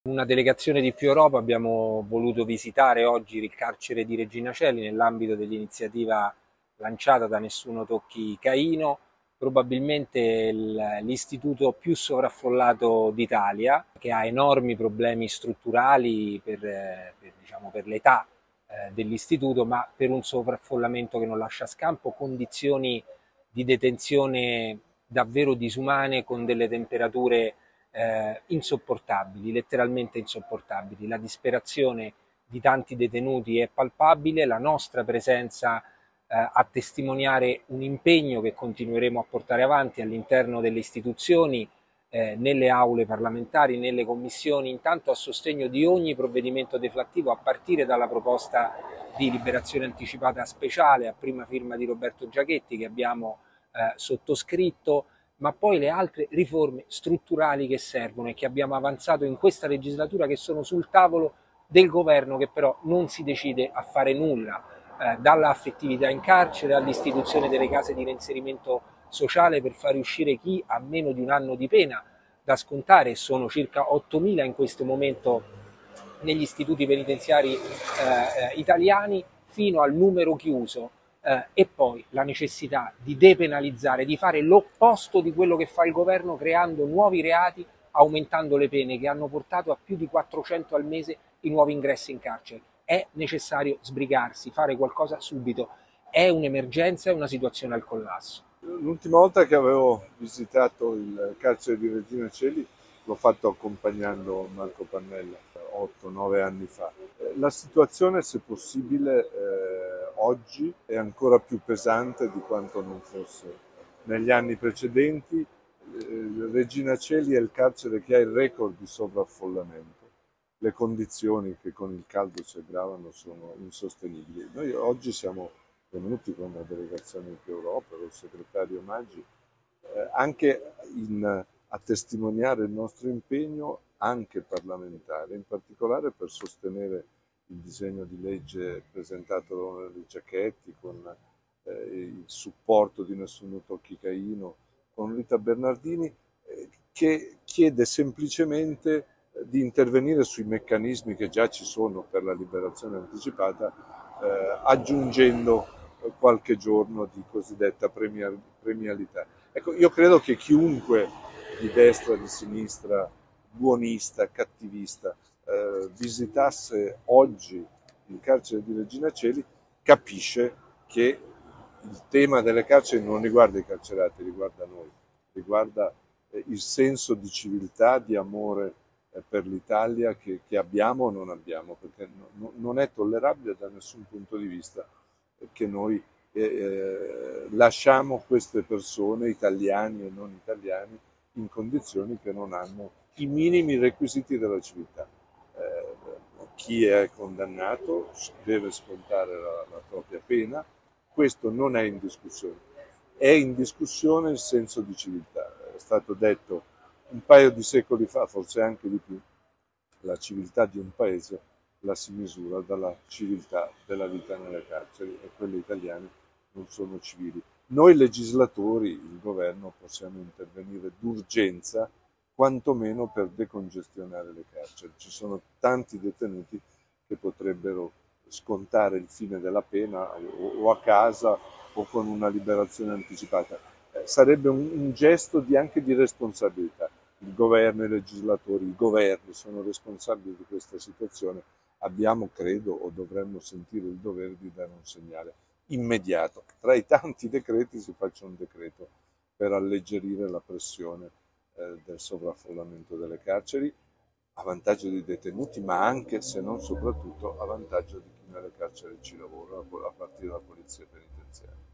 Una delegazione di Più Europa abbiamo voluto visitare oggi il carcere di Regina Coeli nell'ambito dell'iniziativa lanciata da Nessuno Tocchi Caino, probabilmente l'istituto più sovraffollato d'Italia, che ha enormi problemi strutturali per l'età dell'istituto, ma per un sovraffollamento che non lascia scampo, condizioni di detenzione davvero disumane con delle temperature insopportabili, letteralmente insopportabili. La disperazione di tanti detenuti è palpabile, la nostra presenza a testimoniare un impegno che continueremo a portare avanti all'interno delle istituzioni, nelle aule parlamentari, nelle commissioni, intanto a sostegno di ogni provvedimento deflattivo, a partire dalla proposta di liberazione anticipata speciale a prima firma di Roberto Giachetti che abbiamo sottoscritto, ma poi le altre riforme strutturali che servono e che abbiamo avanzato in questa legislatura, che sono sul tavolo del governo, che però non si decide a fare nulla, dalla affettività in carcere all'istituzione delle case di reinserimento sociale per far uscire chi ha meno di un anno di pena da scontare, sono circa 8.000 in questo momento negli istituti penitenziari italiani, fino al numero chiuso, e poi la necessità di depenalizzare, di fare l'opposto di quello che fa il governo, creando nuovi reati, aumentando le pene, che hanno portato a più di 400 al mese i nuovi ingressi in carcere. È necessario sbrigarsi, fare qualcosa subito. È un'emergenza, è una situazione al collasso. L'ultima volta che avevo visitato il carcere di Regina Coeli l'ho fatto accompagnando Marco Pannella 8-9 anni fa. La situazione, se possibile, oggi è ancora più pesante di quanto non fosse negli anni precedenti. Regina Coeli è il carcere che ha il record di sovraffollamento. Le condizioni che con il caldo si aggravano sono insostenibili. Noi oggi siamo venuti con una delegazione in Più Europa, il segretario Maggi, a testimoniare il nostro impegno anche parlamentare, in particolare per sostenere il disegno di legge presentato da onorevole Giachetti con il supporto di Nessuno Tocchi Caino, con Rita Bernardini, che chiede semplicemente di intervenire sui meccanismi che già ci sono per la liberazione anticipata, aggiungendo qualche giorno di cosiddetta premialità. Ecco, io credo che chiunque di destra, di sinistra, buonista, cattivista, visitasse oggi il carcere di Regina Coeli capisce che il tema delle carceri non riguarda i carcerati, riguarda noi, riguarda il senso di civiltà, di amore per l'Italia che abbiamo o non abbiamo, perché non è tollerabile da nessun punto di vista che noi lasciamo queste persone, italiani e non italiani, in condizioni che non hanno i minimi requisiti della civiltà. Chi è condannato deve scontare la propria pena, questo non è in discussione. È in discussione il senso di civiltà. È stato detto un paio di secoli fa, forse anche di più, la civiltà di un paese la si misura dalla civiltà della vita nelle carceri e quelle italiane non sono civili. Noi legislatori, il governo, possiamo intervenire d'urgenza quantomeno per decongestionare le carceri. Ci sono tanti detenuti che potrebbero scontare il fine della pena o a casa o con una liberazione anticipata. Sarebbe un gesto anche di responsabilità. Il governo, i legislatori, i governi sono responsabili di questa situazione. Abbiamo, credo, o dovremmo sentire il dovere di dare un segnale immediato. Tra i tanti decreti si faccia un decreto per alleggerire la pressione del sovraffollamento delle carceri, a vantaggio dei detenuti, ma anche, se non soprattutto, a vantaggio di chi nelle carceri ci lavora, a partire dalla polizia penitenziaria.